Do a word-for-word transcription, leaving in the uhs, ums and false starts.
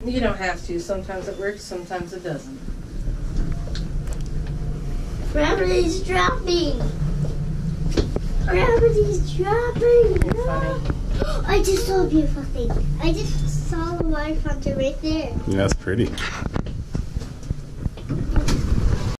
You don't have to. Sometimes it works, sometimes it doesn't. Gravity's dropping. Gravity's dropping. You're funny. I just saw a beautiful thing. I just saw a water fountain right there. Yeah, that's pretty.